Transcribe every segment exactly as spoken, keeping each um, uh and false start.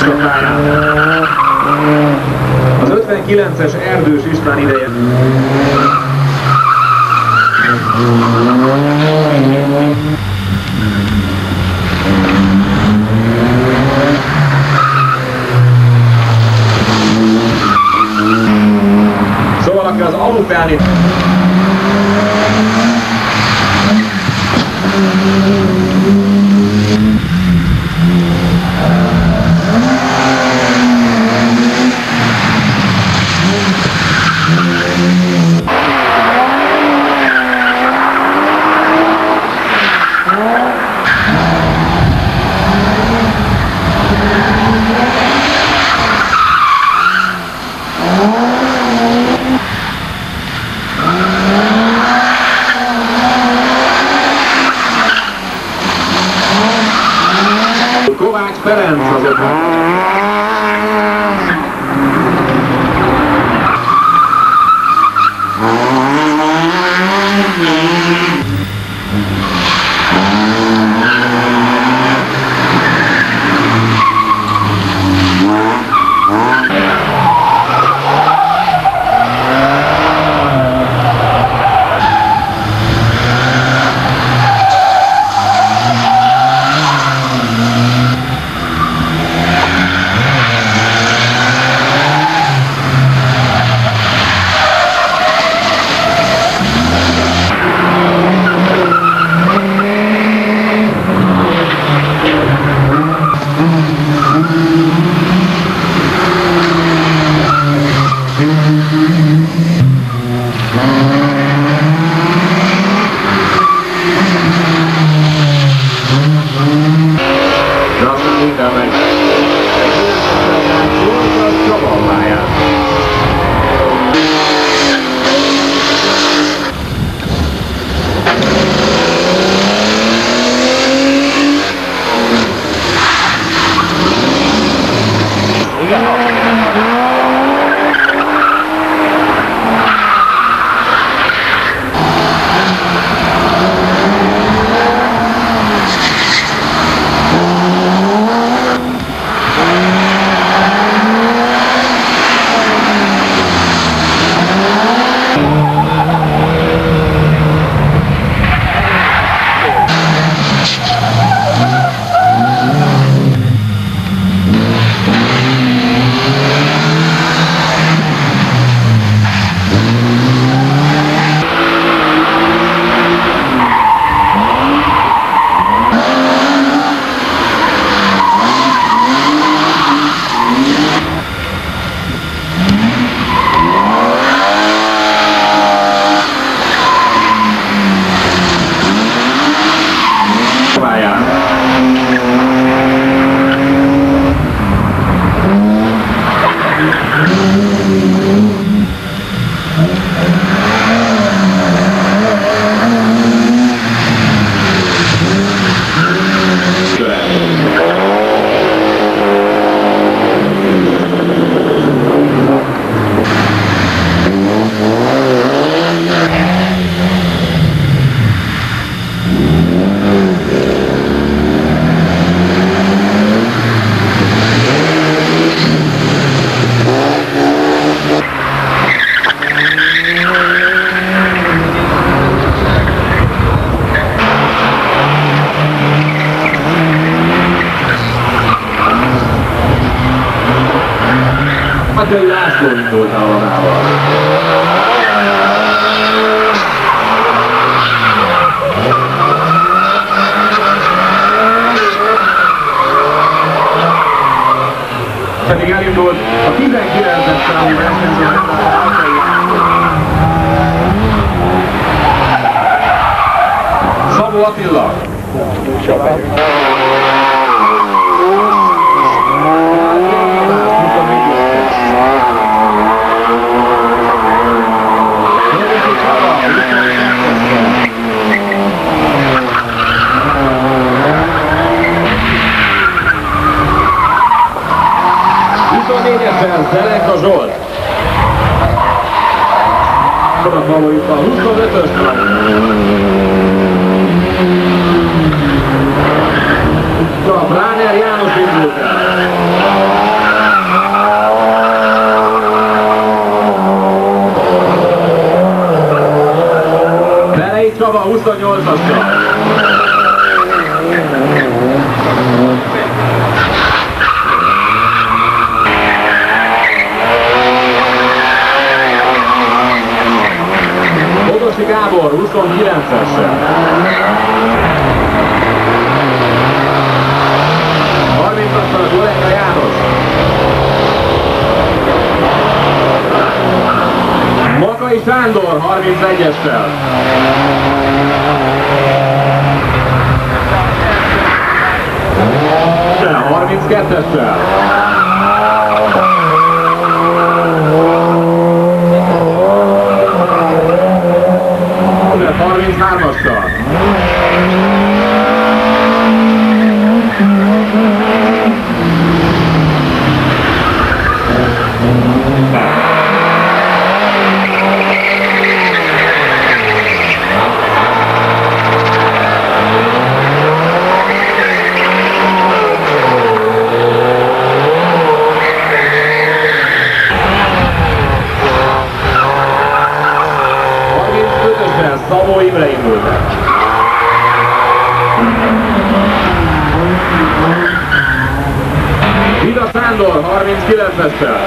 pályán. Az ötvenkilences Erdős István ideje. Szóval aki az alufelni... Kovács Ferenc azok. Matei László indult a vonával. Pedig elindult a tizenkilences számú versenyző. Szabó Attila. huszonnégyesen Zelenka Zsolt. Sokat valójuk a huszonötös. A Bráner János indult el. Sándor harmincegyessel. harminckettessel. harminchármassal. Szabó Imre indult el. Vida Sándor harminckilencessel.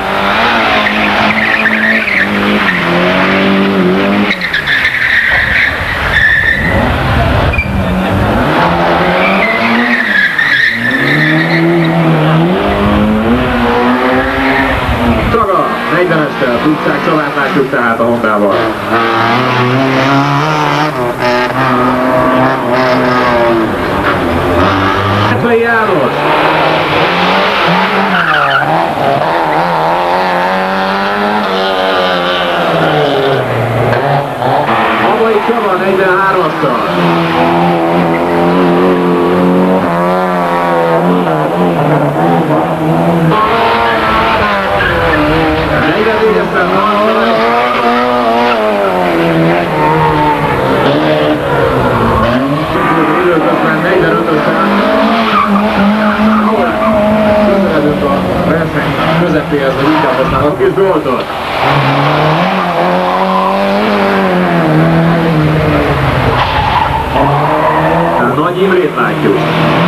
Traga negyvenessel. Tudszák Csabát látjuk tehát a Hondával. Eplei János. Abai Csaba negyvenhármassal. negyvennégyessel időközben negyvenötössel. Közeledünk a verseny közepéhez, vagy inkább használok kis Zsoltot. Nagy Imrét látjuk.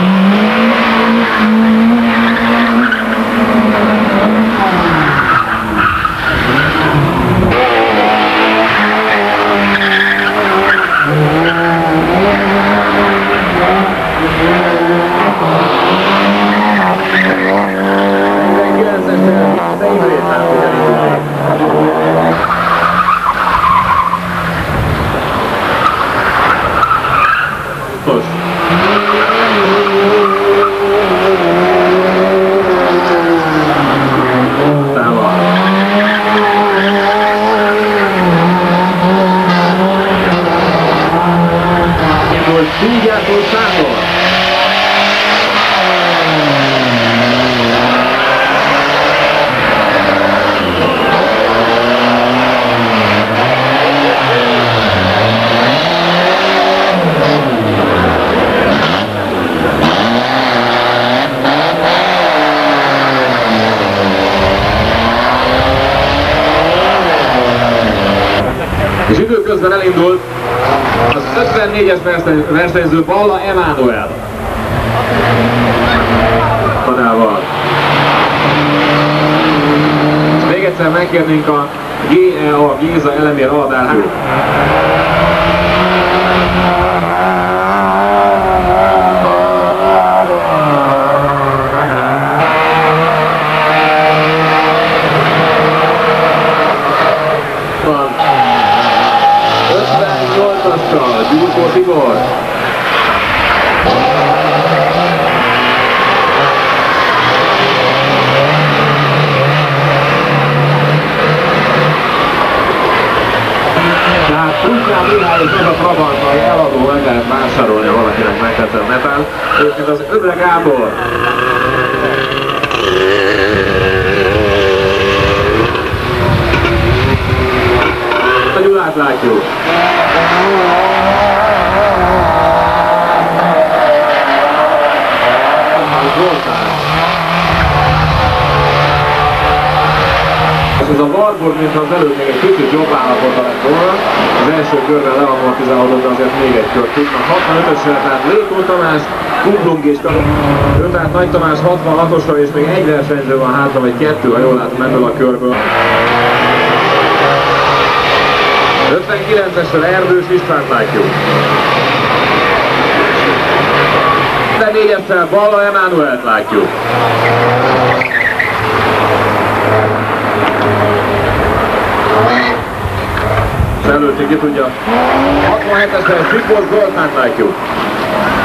És időközben elindult az ötvennégyes versenyző Balla Emánuel. Tanával. Még egyszer megkérnénk a gé e á Géza Elemér Aladár. Gyurkó Tibor. Tehát Trukán Mihály és ez a Trabanttal eladó meg lehet vásárolni, ha valakinek megtetszett neten. Egyébként az Öbre Gábor. A Gyulát látjuk. Ez a Warburg, mintha az előtt még egy kicsit jobb állapota lett volna. Az első körben leamortizálódott, de azért még egy kört tudnak. hatvanötösre, tehát Létó Tamás, Kublung és ő, tehát Nagy Tamás hatvanhatosra, és még egy versenyző van hátra, vagy kettő, ha jól látom ebből a körből. ötvenkilencesre Erdős Istvánt látjuk. ötvennégyessel Balla Emánuelt látjuk. előtt ki tudja. hatvanhetes perc, Zsikor Zoltánt látjuk.